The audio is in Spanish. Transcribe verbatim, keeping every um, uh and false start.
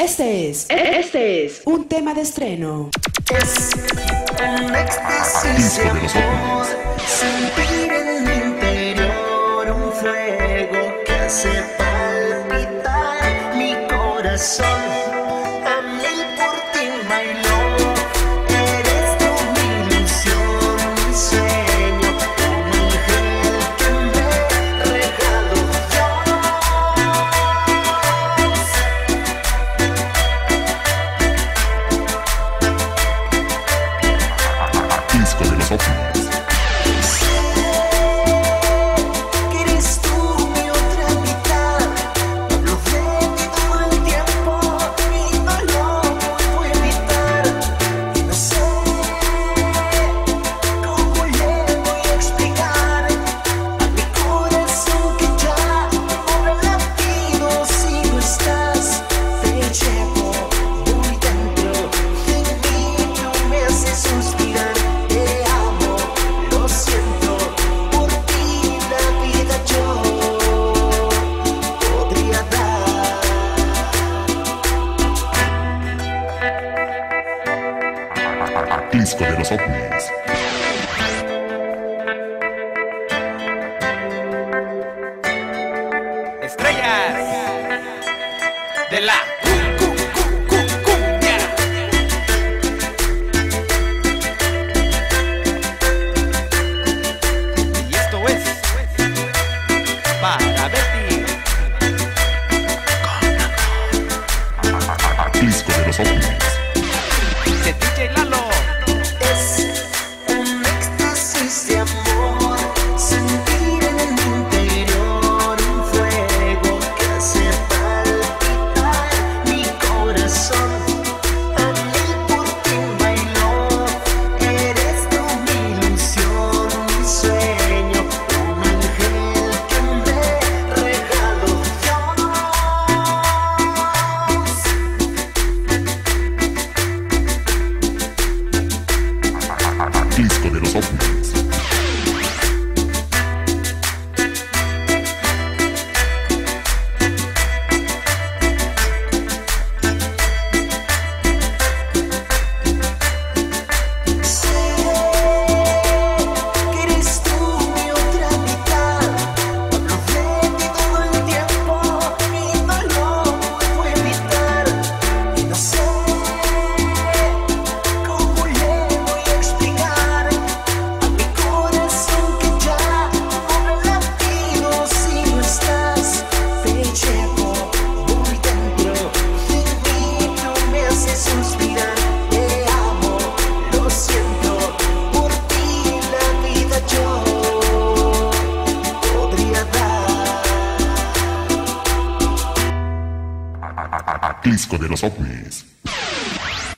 Este es, este es un tema de estreno. Es un éxtasis de amor, sentir en mi interior un fuego que hace palpitar mi corazón. A mil por ti, my love, eres tú mi ilusión, mi sueño, un ángel que me regalo Disco de los ovnis. que eres tú mi otra mitad. Hablo de ti todo el tiempo y no lo puedo evitar. Y no sé cómo le voy a explicar a mi corazón que ya no latido si no estás. Te llevo muy dentro de mí, tú me haces suspirar. Te amo, lo siento, por ti la vida yo podría dar. Disco de los ovnis. Estrellas de la cu- cu- cu- cu- cumbia. Y esto es para Betty. Disco de los ovnis. De D J Lalo. Es un éxtasis de amor, sentir en mi interior un fuego que hace palpitar mi corazón. A mil por ti, my love, eres tú mi ilusión, mi sueño, un ángel que me regalo Dios. Disco de los ovnis. Sé que eres tú mi otra mitad. Hablo de ti todo el tiempo y no lo puedo evitar. Y no sé cómo le voy a explicar a mi corazón que ya no latido si no estás. Te llevo muy dentro de mí, tú me haces suspirar. Te amo, lo siento, por ti la vida yo podría dar. Disco de los ovnis.